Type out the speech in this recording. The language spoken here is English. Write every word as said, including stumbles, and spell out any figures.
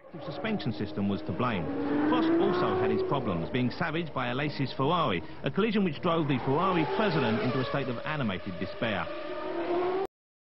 The suspension system was to blame. Prost also had his problems, being savaged by Alesi's Ferrari, a collision which drove the Ferrari president into a state of animated despair.